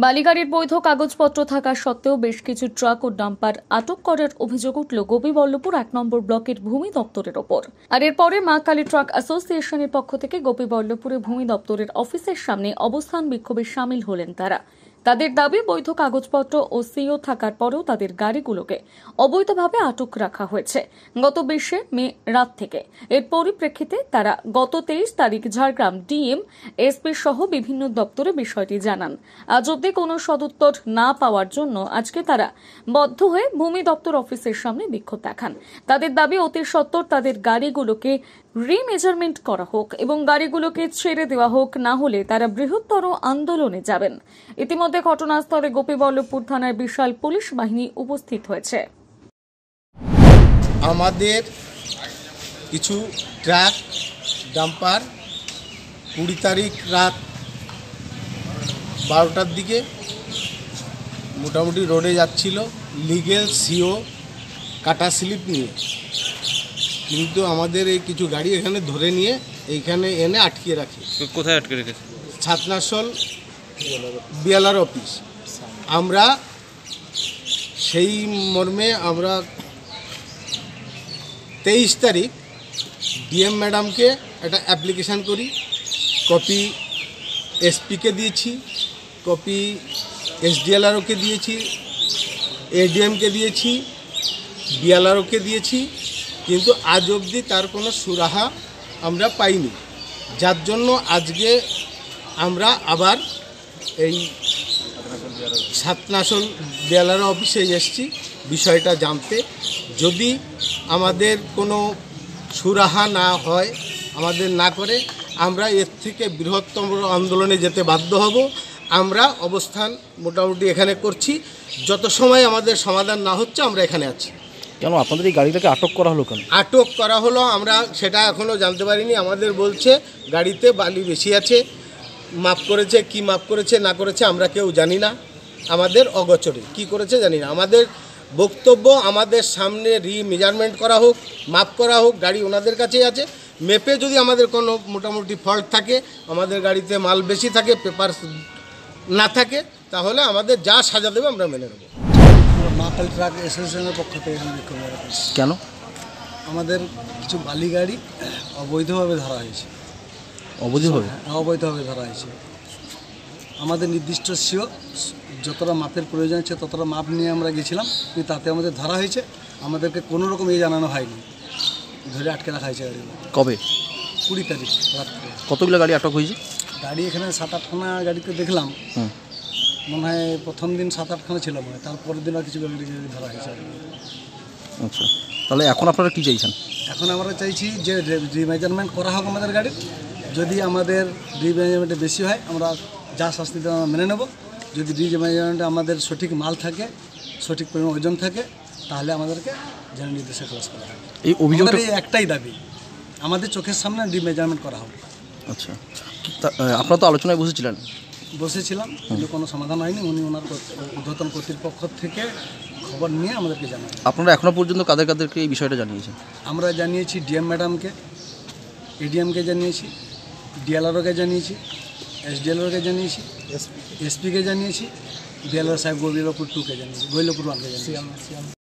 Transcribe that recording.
বালিগাড়ির বৈধ কাগজপত্র থাকা সত্ত্বেও বেশ কিছু ট্রাক ও ডাম্পার আটক করার অভিযোগ উঠল গোপীবল্লভপুর ১ নম্বর ব্লকের ভূমি দপ্তরের ওপর। আর এরপরে মা কালী ট্রাক অ্যাসোসিয়েশনের পক্ষ থেকে গোপীবল্লভপুরে ভূমি দপ্তরের অফিসের সামনে অবস্থান বিক্ষোভে সামিল হলেন তারা। তাদের দাবি, বৈধ কাগজপত্র ও সিও থাকার পরেও তাদের গাড়িগুলোকে অবৈধভাবে আটক রাখা হয়েছে গত ২০শে মে রাত থেকে। এর পরিপ্রেক্ষিতে তারা গত ২৩ তারিখ ঝাড়গ্রাম ডিএম, এসপি সহ বিভিন্ন দপ্তরে বিষয়টি জানান। আজ অবধি কোনো সদুত্তর না পাওয়ার জন্য আজকে তারা বাধ্য হয়ে ভূমি দপ্তর অফিসের সামনে বিক্ষোভ দেখান। তাদের দাবি, অতি সত্বর তাদের গাড়িগুলোকে রিমেজারমেন্ট করা হোক এবং গাড়িগুলোকে ছেড়ে দেওয়া হোক, না হলে তারা বৃহত্তর আন্দোলনে যাবেন। ইতিমধ্যে ঘটনাস্থলে গোপীবল্লভপুর থানার বিশাল পুলিশ বাহিনী উপস্থিত হয়েছে। আমাদের কিছু ট্রাক ডাম্পার ২০ তারিখ রাত ১২টার দিকে মোটামুটি রোডে যাচ্ছিল লিগেল সিও কাটা স্লিপ নিয়ে, কিন্তু আমাদের এই কিছু গাড়ি এখানে ধরে নিয়ে এইখানে এনে আটকিয়ে রাখে। কোথায় আটকে রেখেছে? ছাতনাসল বিএলআর অফিস। আমরা সেই মর্মে আমরা ২৩ তারিখ ডিএম ম্যাডামকে একটা অ্যাপ্লিকেশান করি, কপি এসপিকে দিয়েছি, কপি এসডিএলআরওকে দিয়েছি, এডিএমকে দিয়েছি, বিএলআরওকে দিয়েছি, কিন্তু আজ অবধি তার কোনো সুরাহা আমরা পাইনি। যার জন্য আজকে আমরা আবার এই ছাতনাসল বিএলআরও অফিসে এসেছি বিষয়টা জানতে। যদি আমাদের কোনো সুরাহা না হয়, আমাদের না করে, আমরা এর থেকে বৃহত্তম আন্দোলনে যেতে বাধ্য হব। আমরা অবস্থান মোটামুটি এখানে করছি, যত সময় আমাদের সমাধান না হচ্ছে আমরা এখানে আছি। কেন আপনাদের এই গাড়িটাকে আটক করা হলো? কেন আটক করা হলো আমরা সেটা এখনও জানতে পারিনি। আমাদের বলছে গাড়িতে বালি বেশি আছে, মাপ করেছে, কি মাপ করেছে না করেছে আমরা কেউ জানি না, আমাদের অগোচরে কি করেছে জানি না। আমাদের বক্তব্য, আমাদের সামনে রিমেজারমেন্ট করা হোক, মাপ করা হোক, গাড়ি ওনাদের কাছেই আছে। মেপে যদি আমাদের কোনো মোটামুটি ফল্ট থাকে, আমাদের গাড়িতে মাল বেশি থাকে, পেপার না থাকে, তাহলে আমাদের যা সাজা দেবে আমরা মেনে নেব। মা কালী ট্রাক অ্যাসোসিয়েশনের পক্ষ থেকে কেন আমাদের কিছু বালি গাড়ি অবৈধভাবে ধরা হয়েছে। অবৈধভাবে? অবৈধভাবে ধরা হয়েছে। আমাদের নির্দিষ্ট সিও যতটা মাপের প্রয়োজন আছে ততটা মাপ নিয়ে আমরা গেছিলাম, কিন্তু তাতে আমাদের ধরা হয়েছে। আমাদেরকে কোনো রকম জানানো হয়নি, ধরে আটকে রাখা হয়েছে গাড়িগুলো। কবে? ২০ তারিখ রাত্রে। কতগুলো গাড়ি আটক হয়েছে? গাড়ি এখানে ৭-৮খানা গাড়িতে দেখলাম, মনে হয় প্রথম দিন ৭-৮খানা ছিল, মনে হয় তারপরের দিন আর কিছু গাড়ি ধরা হয়েছে। আচ্ছা, তাহলে এখন আপনারা কী চাইছেন? এখন আমরা চাইছি যে রিমেজারমেন্ট করা হোক আমাদের গাড়ির। যদি আমাদের রিমেজারমেন্টে বেশি হয় আমরা যা শাস্তি দেওয়া মেনে নেব। যদি রিমেজারমেন্টে আমাদের সঠিক মাল থাকে, সঠিক পরিমাণ ওজন থাকে, তাহলে আমাদেরকে যেন নির্দেশে খালাস করা হয়। এই অভিযোগটা একটাই দাবি, আমাদের চোখের সামনে রিমেজারমেন্ট করা হোক। আচ্ছা, আপনারা তো আলোচনায় বসেছিলাম, কিন্তু কোনো সমাধান হয়নি। উনি ওনার ঊর্ধ্বতন কর্তৃপক্ষ থেকে খবর নিয়ে আমাদেরকে জানান। আপনারা এখনও পর্যন্ত কাদেরকে এই বিষয়টা জানিয়েছেন? আমরা জানিয়েছি ডিএম ম্যাডামকে, এডিএমকে জানিয়েছি, ডিএলআরওকে জানিয়েছি, এসডিএলআরওকে জানিয়েছি, এসপিকে জানিয়েছি, বিএলআর সাহেব গোবিলপুর 2কে জানিয়েছি, গোবিলপুর 1কে জানিয়েছি।